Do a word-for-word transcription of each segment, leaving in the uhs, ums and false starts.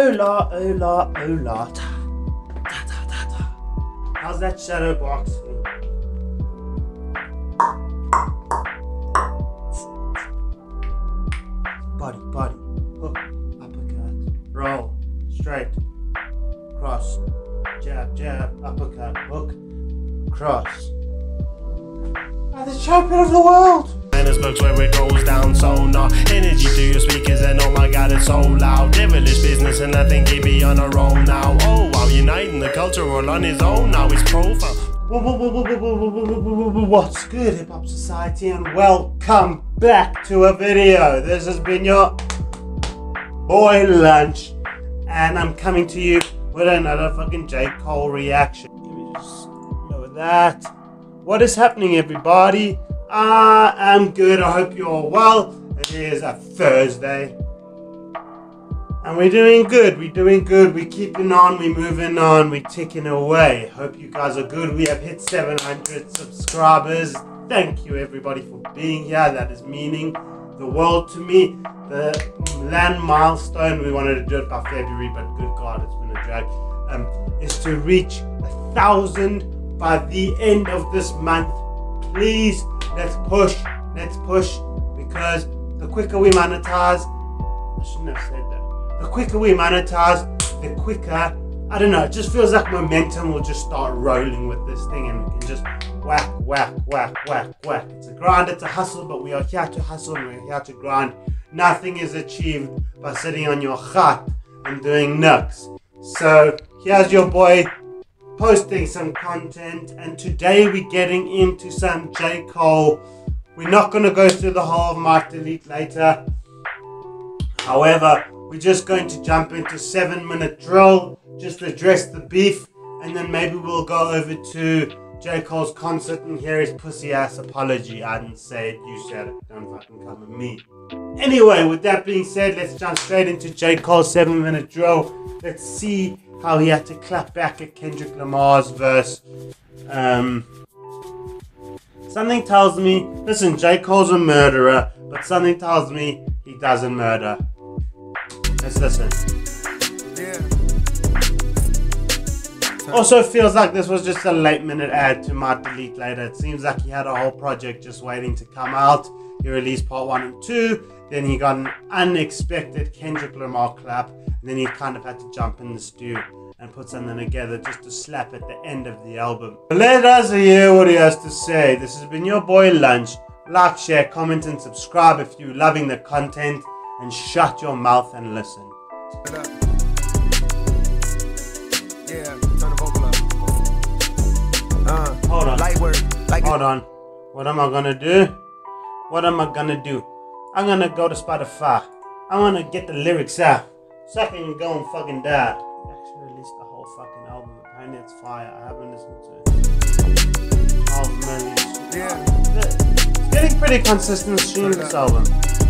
Hola, hola, hola. Ta, ta, ta, ta, ta. How's that shadow box? Body, body, hook, uppercut, roll, straight, cross, jab, jab, uppercut, hook, cross. I'm the champion of the world! And it smokes where it goes down, so nah. Energy to your speakers and oh my god it's so loud. Devilish business and I think he be on a roll now. Oh wow, uniting the culture all on his own now, he's profile. What's good, Hip Hop Society, and welcome back to a video. This has been your boy Lunch, and I'm coming to you with another fucking J. Cole reaction. Let me just lower that. What is happening, everybody? I am good. I hope you're all well. It is a Thursday, and we're doing good. We're doing good. We're keeping on. We're moving on. We're ticking away. Hope you guys are good. We have hit seven hundred subscribers. Thank you, everybody, for being here. That is meaning the world to me. The land milestone. We wanted to do it by February, but good God, it's been a drag. Um, is to reach a thousand by the end of this month. Please, let's push. Let's push, because the quicker we monetize, I shouldn't have said that. The quicker we monetize, the quicker, I don't know, it just feels like momentum will just start rolling with this thing, and we can just whack, whack, whack, whack, whack. It's a grind, it's a hustle, but we are here to hustle and we're here to grind. Nothing is achieved by sitting on your chat and doing nooks. So here's your boy posting some content, and today we're getting into some J. Cole. We're not going to go through the whole of Mic Delete Later. However, we're just going to jump into seven minute drill, just address the beef, and then maybe we'll go over to J. Cole's concert and hear his pussy ass apology. I didn't say it, you said it. Don't fucking come with me. Anyway, with that being said, let's jump straight into J. Cole's seven minute drill. Let's see how he had to clap back at Kendrick Lamar's verse. Um, something tells me, listen, J. Cole's a murderer, but something tells me he doesn't murder. Let's listen. Yeah. Also feels like this was just a late minute add to Mic Delete Later. It seems like he had a whole project just waiting to come out. He released part one and two, then he got an unexpected Kendrick Lamar clap, and then he kind of had to jump in the stew and put something together just to slap at the end of the album. But let us hear what he has to say. This has been your boy Lunch. Like, share, comment, and subscribe if you're loving the content, and shut your mouth and listen. Yeah, turn the vocal up. Uh, Hold on. Light work, like Hold on. What am I gonna do? What am I gonna do? I'm gonna go to Spotify. I'm gonna get the lyrics out so I can go and fucking die. He actually released the whole fucking album. Apparently it's fire. I haven't listened to it. twelve million. Yeah. It's getting pretty consistent streams, this album.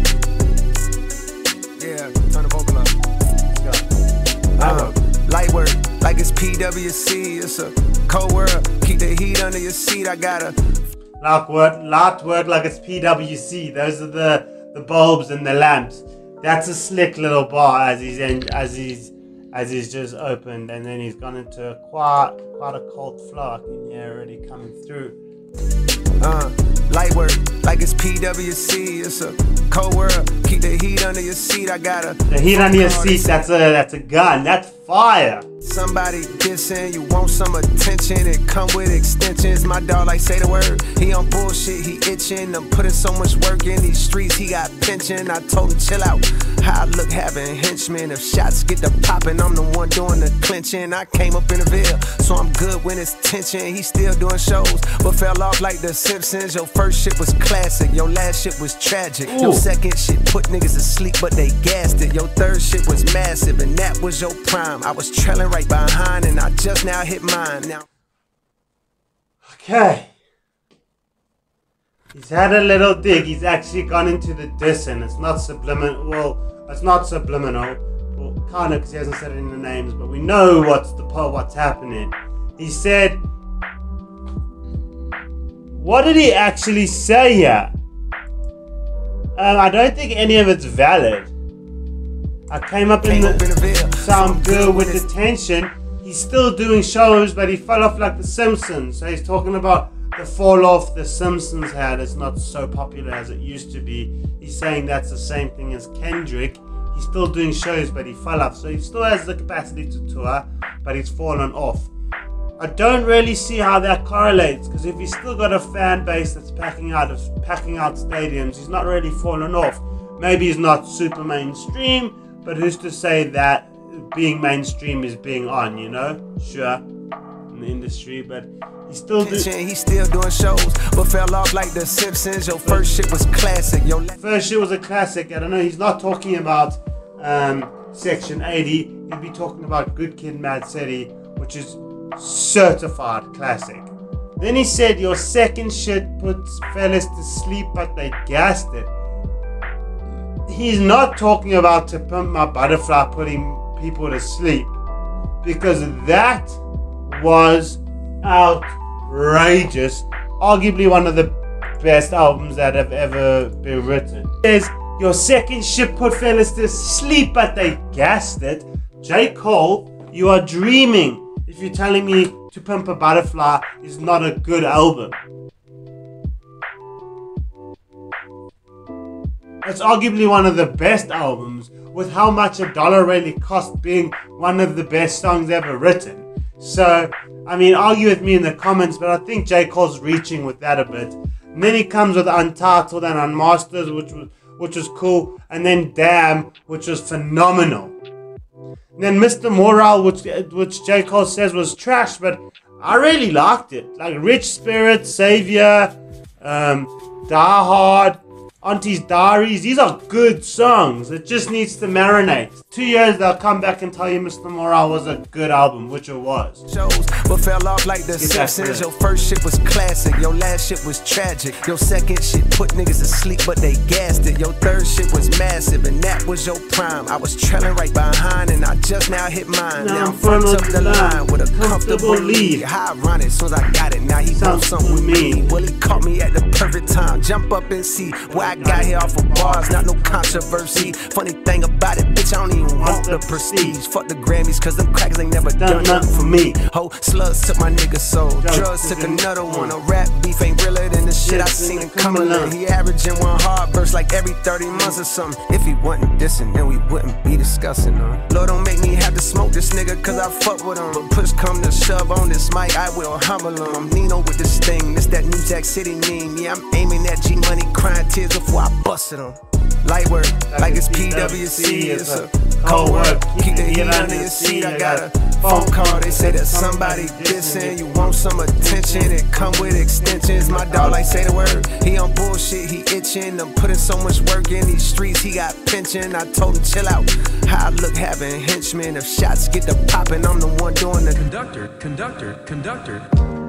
Yeah, turn the vocal up. Let's go. Uh, light work, like it's P W C. It's a cold world. Keep the heat under your seat. I gotta. Light work, light work like it's P W C. Those are the, the bulbs and the lamps. That's a slick little bar as he's in, as he's as he's just opened, and then he's gone into a quite quite a cold flow. I can hear already coming through. Uh, light work, like it's P W C. It's a cold world. Keep the heat under your seat. I gotta. The heat under your seat. That's a that's a gun. That's fire. Somebody dissing, you want some attention, it come with extensions. My dog like say the word, he on bullshit, he itching. I'm putting so much work in these streets, he got pension. I told him chill out, how I look having henchmen. If shots get to popping, I'm the one doing the clinching. I came up in the Ville, so I'm good when it's tension. He still doing shows, but fell off like the Simpsons. Your first shit was classic, your last shit was tragic. Ooh. Your second shit put niggas to sleep, but they gassed it. Your third shit was massive, and that was your prime. I was trailing right behind, and I just now hit mine. Now, okay. He's had a little dig. He's actually gone into the diss, and it's not subliminal. Well, it's not subliminal. Well, kind of, because he hasn't said it in the names, but we know what's the what's happening. He said, what did he actually say here? Um, I don't think any of it's valid. I came up in the Sound Good with Attention. He's still doing shows, but he fell off like The Simpsons. So he's talking about the fall off The Simpsons had. It's not so popular as it used to be. He's saying that's the same thing as Kendrick. He's still doing shows, but he fell off. So he still has the capacity to tour, but he's fallen off. I don't really see how that correlates, because if he's still got a fan base that's packing out of packing out stadiums, he's not really fallen off. Maybe he's not super mainstream, but who's to say that being mainstream is being on, you know? Sure, in the industry, but he's still doing. He's still doing shows, but fell off like The Simpsons. Your first shit was classic. Your first shit was a classic. I don't know. He's not talking about um, Section eighty. He'd be talking about Good Kid, Mad City, which is certified classic. Then he said your second shit puts fellas to sleep, but they gassed it. He's not talking about To Pimp My Butterfly putting people to sleep, because that was outrageous. Arguably one of the best albums that have ever been written. He says your second shit put fellas to sleep, but they gassed it. J. Cole, you are dreaming if you're telling me To Pimp a Butterfly is not a good album. It's arguably one of the best albums, with how much a dollar really cost being one of the best songs ever written. So, I mean, argue with me in the comments, but I think J. Cole's reaching with that a bit. And then he comes with Untitled and Unmastered, which was which was cool, and then Damn, which was phenomenal. And then Mister Morale, which which J. Cole says was trash, but I really liked it. Like Rich Spirit, Savior, um, Die Hard, Auntie's Diaries. These are good songs. It just needs to marinate. Two years they'll come back and tell you Mister Morale was a good album, which it was. Shows, but fell off like The Simpsons. Your first shit was classic. Your last shit was tragic. Your second shit put niggas to sleep, but they gassed it. Your third shit was massive, and that was your prime. I was trailing right behind, and I just now hit mine. Now, now I'm front of the line with a comfortable lead. How ironic, soon as I got it, now he wants something with me. Well, he caught me at the perfect time. Jump up and see where I got here off of bars, not no controversy. Funny thing about it, bitch, I don't even want the prestige. Fuck the Grammys, cause them crackers ain't never done nothing for me. Ho, slugs took my nigga soul, drugs took another one. A rap beef ain't realer than the shit I seen it come along. He averaging one hard verse like every thirty months or something. If he wasn't dissing, then we wouldn't be discussing her. Lord, don't make me have to smoke this nigga, cause I fuck with him. But push come to shove on this mic, I will humble him. I'm Nino with this thing, this that New Jack City meme. Yeah, I'm aiming at G Money, crying tears before I busted him. Light work, like it's P W C, it's a cold work. Keep the heat under your seat. I got a phone call, they say that somebody dissing. You want some attention, it come with extensions. My dog like say the word, he on bullshit, he itching. I'm putting so much work in these streets, he got pension. I told him chill out, how I look having henchmen. If shots get to popping, I'm the one doing the conductor, conductor, conductor.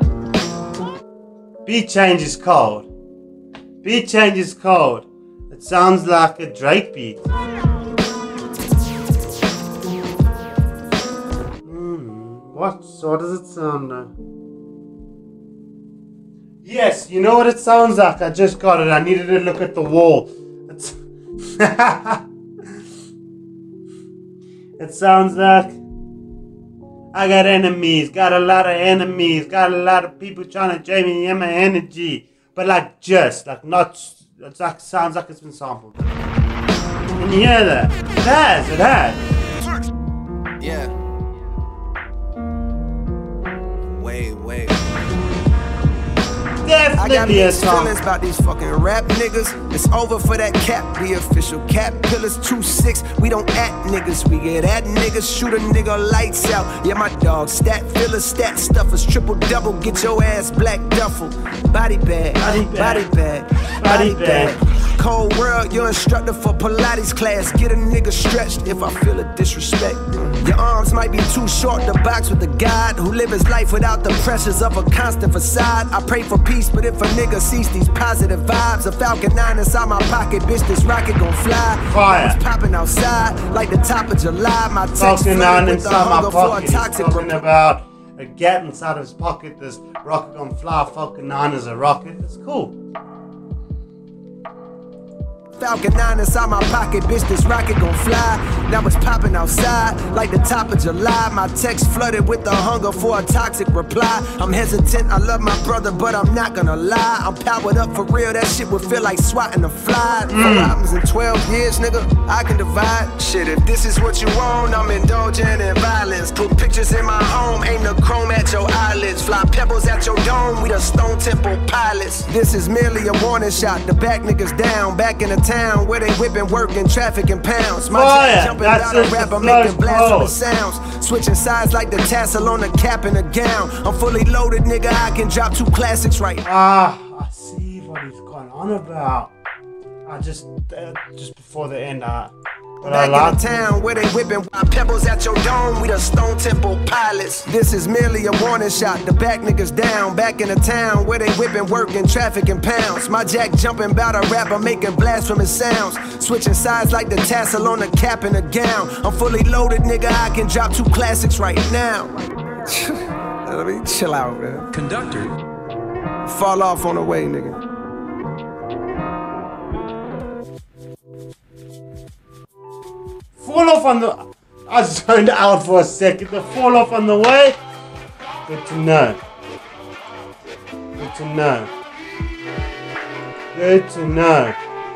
Beat change is cold. Beat change is cold. It sounds like a Drake beat. Hmm, what? So what does it sound like? Yes, you know what it sounds like? I just got it. I needed to look at the wall. It's it sounds like I got enemies, got a lot of enemies, got a lot of people trying to drain me in my energy. But like just, like not, it's like, sounds like it's been sampled. Can you hear that? It has, it has. Yeah. Wait, wait. Definitely a song. Feelings about these fucking rap niggas. It's over for that cap. The official cap pillars two six. We don't act niggas. We get at niggas. Shoot a nigga lights out. Yeah, my dog stat fillers, stat stuffers, triple double. Get your ass black duffel. Body bag, body bag, body bag, body bag. Cold world, your instructor for Pilates class. Get a nigga stretched if I feel a disrespect. Your arms might be too short to box with the God who live his life without the pressures of a constant facade. I pray for peace, but if a nigga sees these positive vibes, a Falcon nine inside my pocket, bitch, this rocket gon' fly. Fire. It's popping outside like the top of July. My text Falcon nine with the inside my hunger for a pocket. He's toxic talking about a gap inside of his pocket. This rocket gon' fly. Falcon nine is a rocket. It's cool. Falcon nine inside my pocket, bitch, this rocket gon' fly. Now it's popping outside, like the top of July. My text flooded with the hunger for a toxic reply. I'm hesitant, I love my brother, but I'm not gonna lie. I'm powered up for real, that shit would feel like swatting a fly. Four albums in twelve years, nigga, I can divide. Shit, if this is what you want, I'm indulging in violence. Put pictures in my home, aim the chrome at your eyelids. Fly pebbles at your dome, we the Stone Temple pilots. This is merely a warning shot, the back niggas down, back in the town where they whipping, working, traffic and pounds. My Fire. jumping That's out of rap, I'm making blasphemous sounds. Switching sides like the tassel on a cap and a gown. I'm fully loaded, nigga, I can drop two classics right. Ah, I see what he's going on about. I just, uh, just before the end, uh, but Back I like in the town where they whipping pebbles at your dome, we the Stone Temple pilots. This is merely a warning shot, the back niggas down. Back in the town where they whipping, working, traffic and pounds. My jack jumping bout a rapper, making blasphemous sounds. Switching sides like the tassel on a cap and a gown. I'm fully loaded, nigga, I can drop two classics right now. Let me chill out, man. Conductor. Fall off on the way, nigga. fall off on the. I zoned out for a second. The fall off on the way. Good to know. Good to know. Good to know.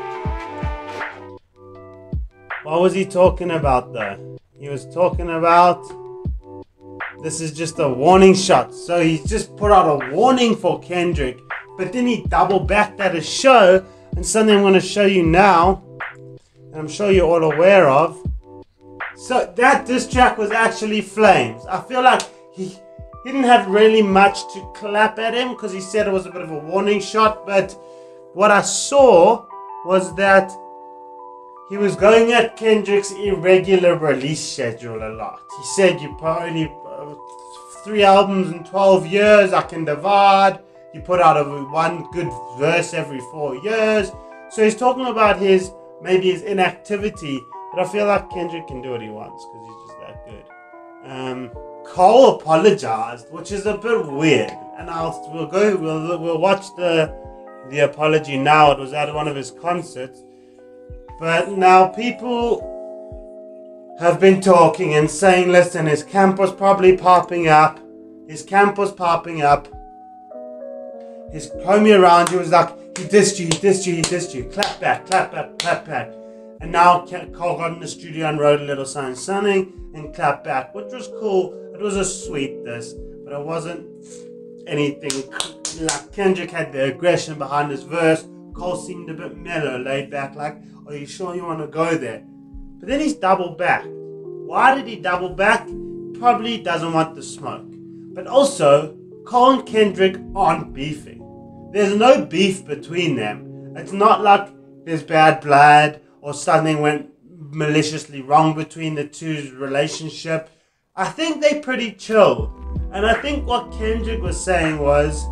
What was he talking about though? He was talking about this is just a warning shot. So he's just put out a warning for Kendrick, but then he double backed at a show, and something I'm going to show you now, and I'm sure you're all aware of. So that diss track was actually Flames. I feel like he, he didn't have really much to clap at him because he said it was a bit of a warning shot, but what I saw was that he was going at Kendrick's irregular release schedule a lot. He said, you put only uh, three albums in twelve years, I can divide. You put out a one good verse every four years. So he's talking about his, maybe his inactivity, but I feel like Kendrick can do what he wants because he's just that good. Um, Cole apologized, which is a bit weird. And I'll, we'll go, we'll, we'll watch the, the apology now. It was at one of his concerts. But now people have been talking and saying, listen, his camp was probably popping up. His camp was popping up. His homie around you was like, he dissed you, he dissed you, he dissed you. Clap back, clap back, clap back. And now Cole got in the studio and wrote a little something, something, and clap back, which was cool. It was a sweet diss, but it wasn't anything like Kendrick had the aggression behind his verse. Cole seemed a bit mellow, laid back, like, are you sure you want to go there? But then he's double back. Why did he double back? Probably doesn't want the smoke. But also, Cole and Kendrick aren't beefing. There's no beef between them. It's not like there's bad blood or something went maliciously wrong between the two's relationship. I think they're pretty chill. And I think what Kendrick was saying was,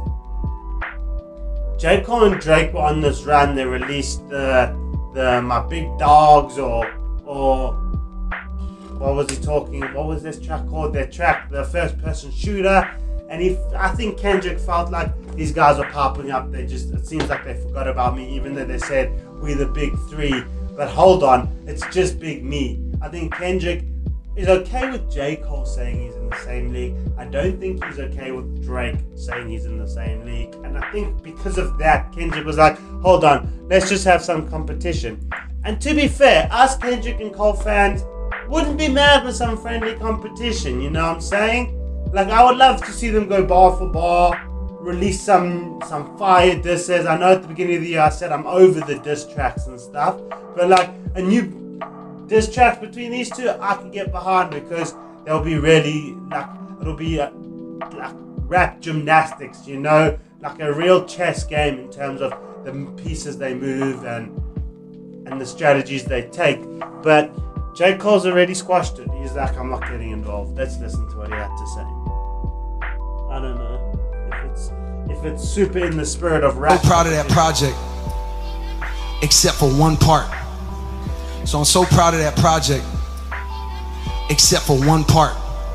J. Cole and Drake were on this run. They released the the My Big Dogs or or what was he talking? What was this track called? Their track, the First Person Shooter. And he, I think Kendrick felt like these guys are popping up. They just, it seems like they forgot about me, even though they said we're the big three. But hold on, it's just Big Me. I think Kendrick is okay with J. Cole saying he's in the same league. I don't think he's okay with Drake saying he's in the same league. And I think because of that, Kendrick was like, hold on, let's just have some competition. And to be fair, us Kendrick and Cole fans wouldn't be mad with some friendly competition, you know what I'm saying? Like, I would love to see them go bar for bar, release some some fire disses. I know at the beginning of the year I said I'm over the diss tracks and stuff, but like a new diss track between these two, I can get behind because they'll be really like it'll be a, like rap gymnastics, you know, like a real chess game in terms of the pieces they move and and the strategies they take. But J. Cole's already squashed it. He's like, I'm not getting involved. Let's listen to what he had to say. I don't know if it's if it's super in the spirit of rap. I'm so proud of that project, except for one part. So I'm so proud of that project, except for one part.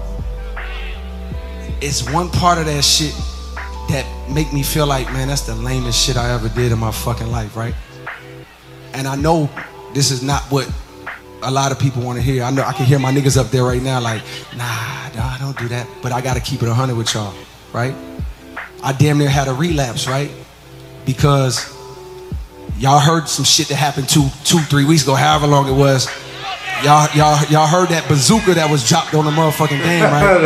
It's one part of that shit that make me feel like, man, that's the lamest shit I ever did in my fucking life, right? And I know this is not what a lot of people want to hear. I know I can hear my niggas up there right now like, nah, nah, don't do that. But I gotta keep it a hundred with y'all, right? I damn near had a relapse, right? Because y'all heard some shit that happened two, two, three weeks ago, however long it was. Y'all, y'all, y'all heard that bazooka that was dropped on the motherfucking game,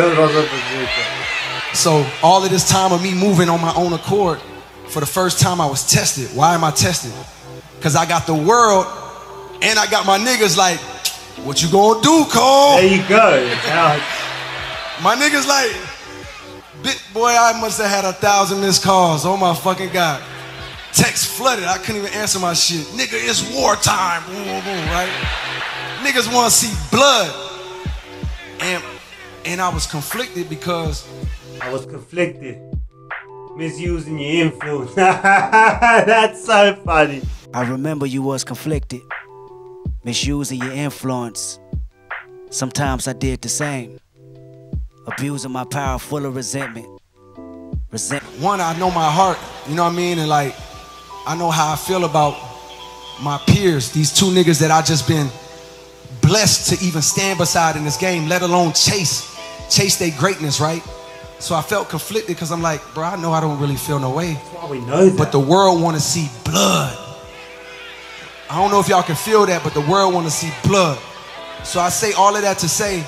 right? So all of this time of me moving on my own accord, for the first time I was tested. Why am I tested? Because I got the world and I got my niggas like, what you gonna do, Cole? There you go. My niggas like, bit boy, I must have had a thousand missed calls. Oh my fucking God. Text flooded, I couldn't even answer my shit. Nigga, it's wartime, boom, boom, boom, right? Niggas wanna see blood. And, and I was conflicted because I was conflicted. Misusing your influence. That's so funny. I remember you was conflicted, misusing your influence. Sometimes I did the same, abusing my power full of resentment. Resentment. One, I know my heart, you know what I mean? And like, I know how I feel about my peers, these two niggas that I just been blessed to even stand beside in this game, let alone chase, chase their greatness, right? So I felt conflicted because I'm like, bro, I know I don't really feel no way. That's why we know that. But the world want to see blood. I don't know if y'all can feel that, but the world want to see blood. So I say all of that to say,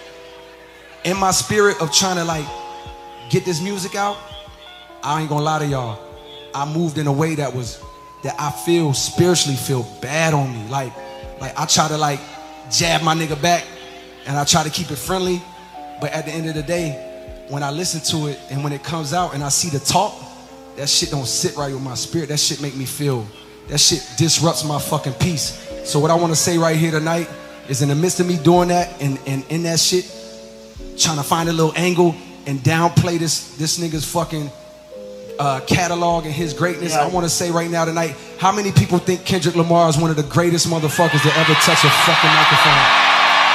in my spirit of trying to like get this music out, I ain't gonna lie to y'all, I moved in a way that was, that I feel spiritually feel bad on me. Like, like I try to like jab my nigga back and I try to keep it friendly. But at the end of the day, when I listen to it and when it comes out and I see the talk, that shit don't sit right with my spirit. That shit make me feel, that shit disrupts my fucking peace. So what I want to say right here tonight is in the midst of me doing that and, and in that shit, trying to find a little angle and downplay this, this nigga's fucking uh, catalog and his greatness. Yeah. I want to say right now tonight, how many people think Kendrick Lamar is one of the greatest motherfuckers to ever touch a fucking microphone?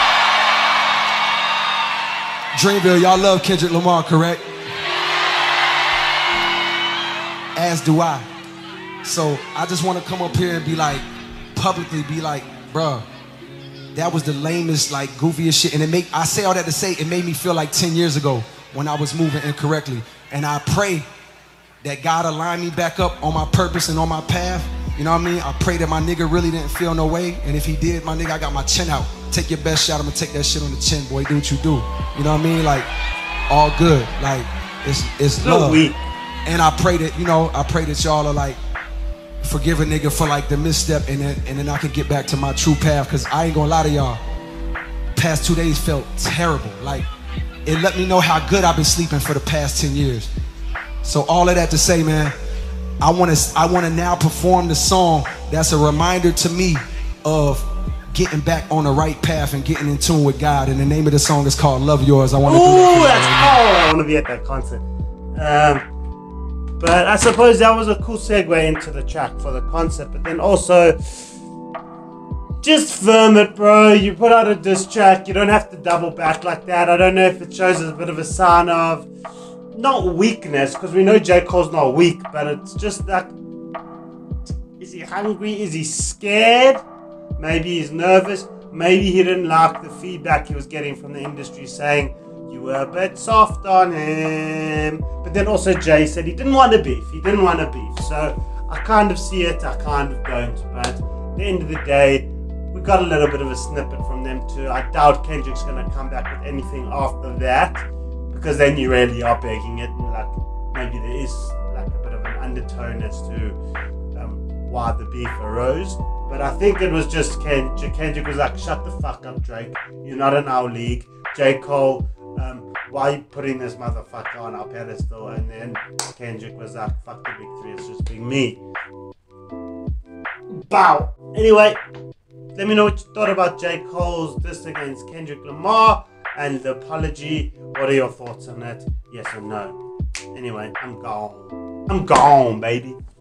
Dreamville, y'all love Kendrick Lamar, correct? As do I. So I just want to come up here and be like, publicly be like, bruh, that was the lamest, like goofiest shit. And it make, I say all that to say, it made me feel like ten years ago when I was moving incorrectly. And I pray that God align me back up on my purpose and on my path. You know what I mean? I pray that my nigga really didn't feel no way. And if he did, my nigga, I got my chin out. Take your best shot, I'm gonna take that shit on the chin, boy. Do what you do. You know what I mean? Like, all good. Like, it's it's love. Weak. And I pray that, you know, I pray that y'all are like, forgive a nigga for like the misstep and then and then I can get back to my true path. Cause I ain't gonna lie to y'all. Past two days felt terrible. Like, it let me know how good I've been sleeping for the past ten years. So all of that to say, man, I wanna I wanna now perform the song that's a reminder to me of getting back on the right path and getting in tune with God. And the name of the song is called Love Yours. I want to do that. Ooh, that's cool. I want to be at that concert. Um, but I suppose that was a cool segue into the track for the concert. But then also, just firm it, bro. You put out a diss track. You don't have to double back like that. I don't know if it shows a bit of a sign of, not weakness, because we know J. Cole's not weak, but it's just like, is he hungry? Is he scared? Maybe he's nervous. Maybe he didn't like the feedback he was getting from the industry saying you were a bit soft on him. But then also Jay said he didn't want to beef. He didn't want to beef. So I kind of see it. I kind of don't. But at the end of the day, we got a little bit of a snippet from them too. I doubt Kendrick's going to come back with anything after that, because then you really are begging it. And like, maybe there is like a bit of an undertone as to um, why the beef arose. But I think it was just Kendrick. Kendrick was like, shut the fuck up, Drake. You're not in our league. J. Cole, um, why are you putting this motherfucker on our pedestal? And then Kendrick was like, fuck the big three, it's just being me. Bow. Anyway, let me know what you thought about J. Cole's diss against Kendrick Lamar and the apology. What are your thoughts on that? Yes or no? Anyway, I'm gone. I'm gone, baby.